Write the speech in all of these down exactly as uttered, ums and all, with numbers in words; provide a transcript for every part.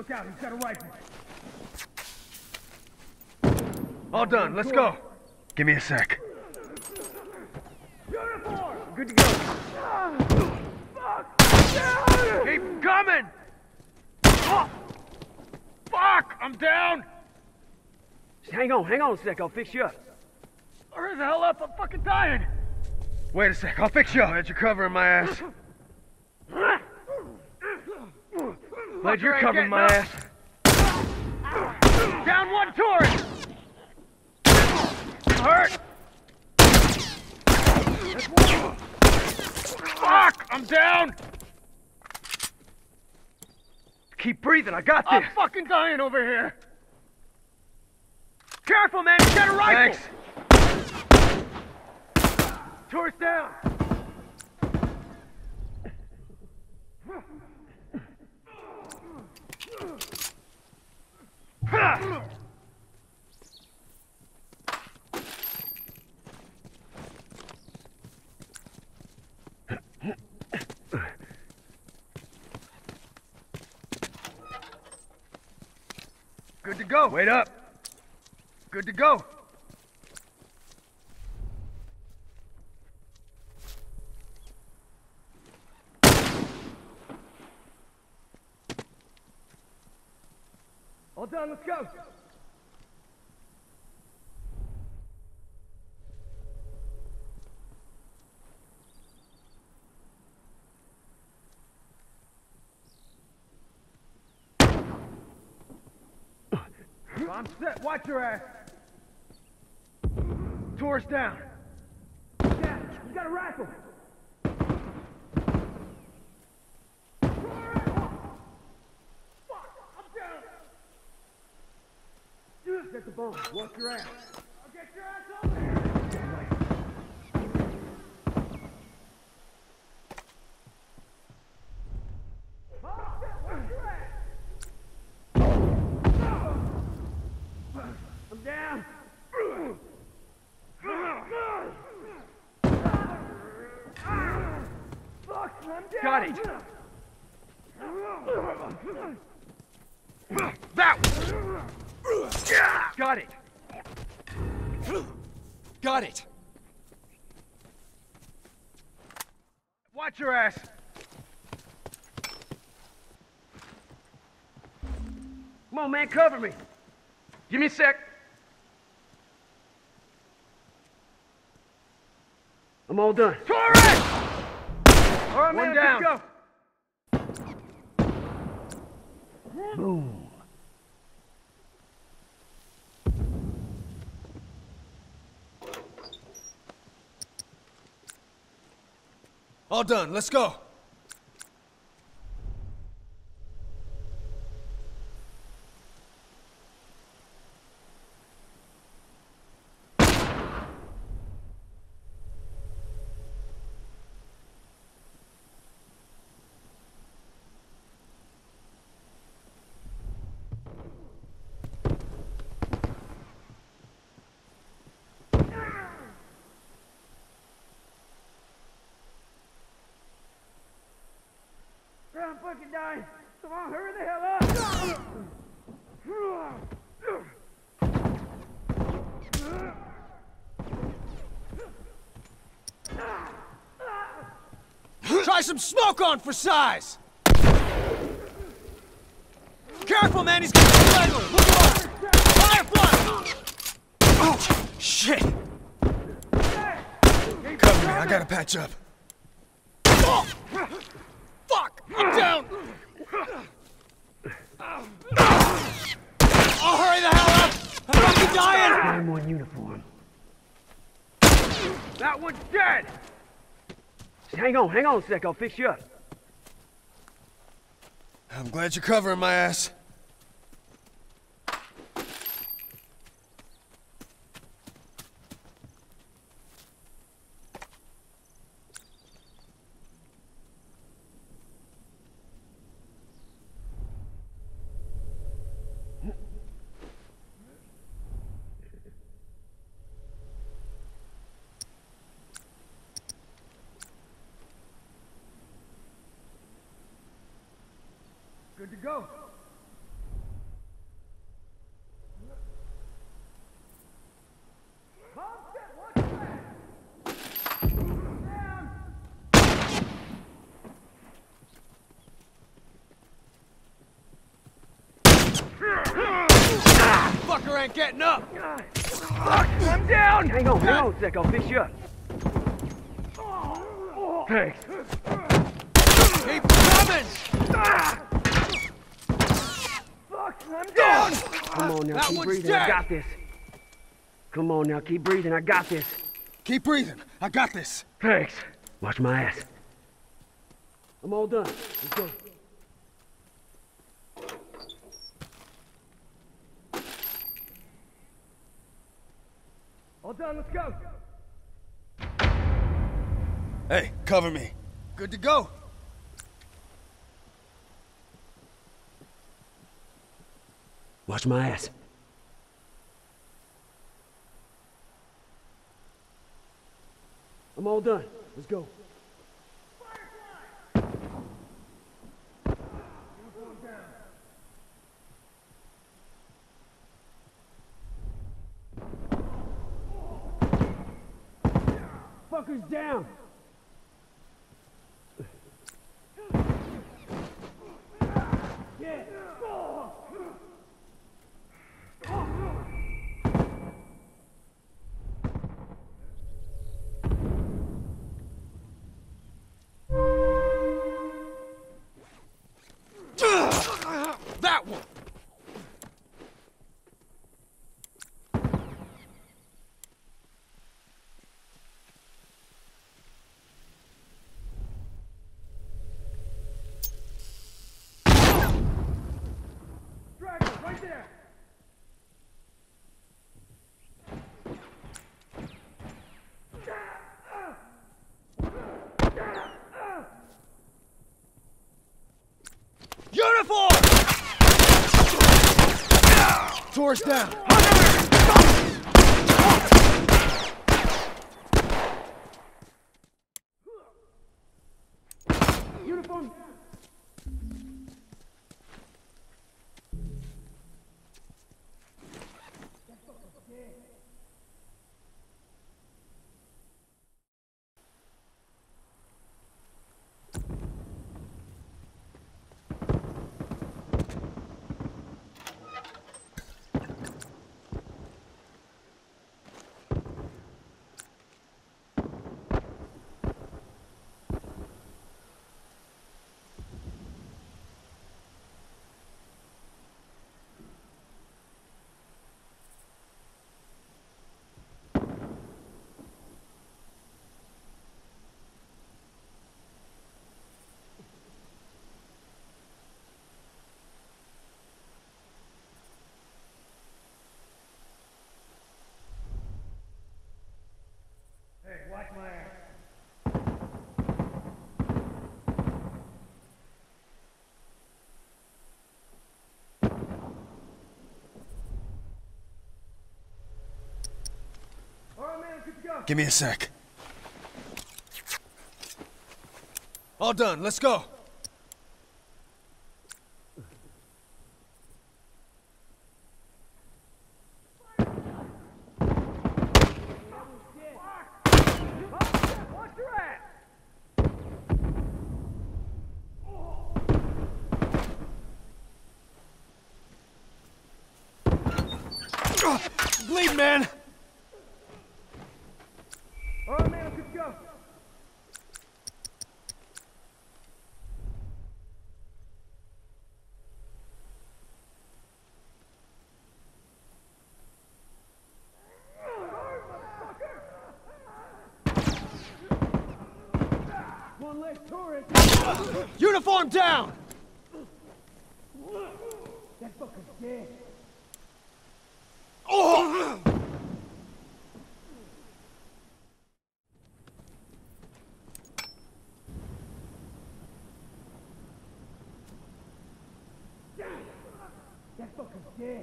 Watch out, he's got a rifle. All done, let's go. Give me a sec. Uniform! Good to go. Fuck! Down! Keep coming! Oh. Fuck! I'm down! Just hang on, hang on a sec, I'll fix you up. Hurry the hell up, I'm fucking dying! Wait a sec, I'll fix you up. Glad you're covering my ass. Glad you're covering my ass. Down one tourist! Hurt! Fuck! I'm down! Keep breathing, I got this. I'm fucking dying over here! Careful, man, he's got a rifle! Thanks. Tourist down! Good to go. Wait up. Good to go. All done, let's go! I'm set, watch your ass! Tourist down! Yeah, you got a rifle! Get the bone. Watch your ass. I'll get your ass over there. Oh, shit, watch your ass. I'm down. Fuck, I'm down. Got it. That one. Got it! Got it! Watch your ass! Come on, man, cover me. Give me a sec. I'm all done. Torres! All right, One man, down. let's go. Boom. All done, let's go. I'm fucking dying. Come on, hurry the hell up. Try some smoke on for size! Careful, man, he's got a strangler! Look out! Firefly! Oh, shit! Cover me, I gotta patch up. Oh, fuck! I'm down! I'll hurry the hell up! I'm fucking dying! I'm on uniform. That one's dead! Just hang on, hang on a sec, I'll fix you up. I'm glad you're covering my ass. Good to go. ain't getting up! Fuck, I'm down! Hang on, hang on a sec, I'll fix you up. Thanks. Keep coming! Fuck, I'm down! Come on now, That keep one's breathing, dead. I got this. Come on now, keep breathing, I got this. Keep breathing. I got this. Thanks. Watch my ass. I'm all done. Let's go. All done, let's go. Hey, cover me. Good to go. Watch my ass. I'm all done. Let's go. Fuckers down! Yeah! That one! Dragon, right there! Uniform! Tour's down. Uniform! Hey, watch my ass. All right, man, good to go. Give me a sec. All done. Let's go. Watch your ass! Bleed, man. All right, man, good to go. One less tourist! Uniform down. That fucker's dead. Oh! That fucker's dead.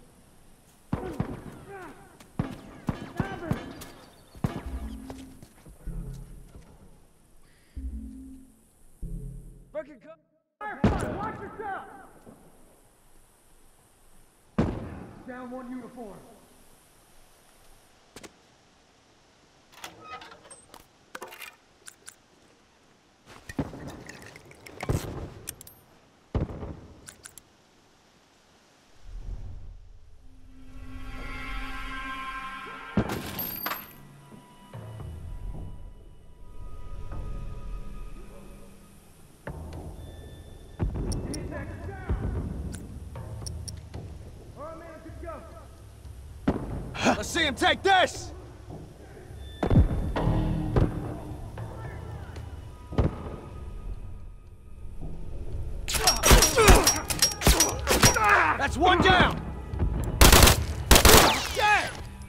Fucking co- Firefly, watch yourself! Down one uniform. see him take this! That's one down! Yeah!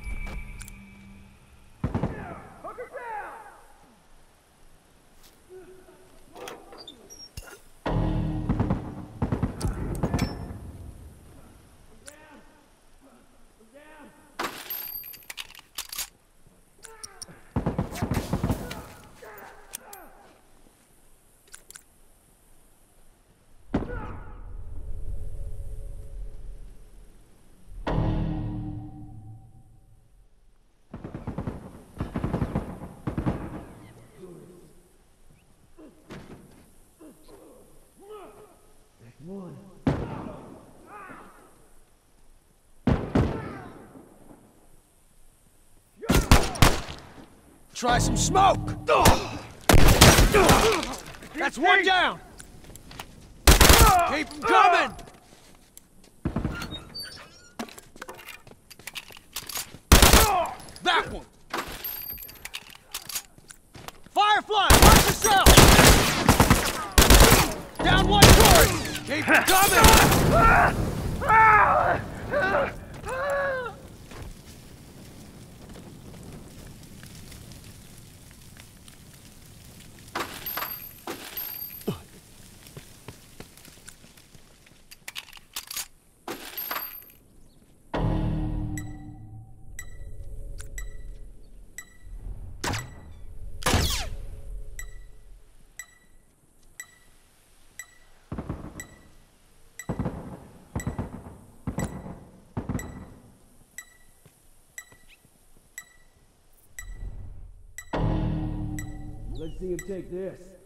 One. Try some smoke! That's one down! Keep 'em coming! That one! Firefly, watch yourself! Down one Tory! Keep 'em coming! Let's see him take this.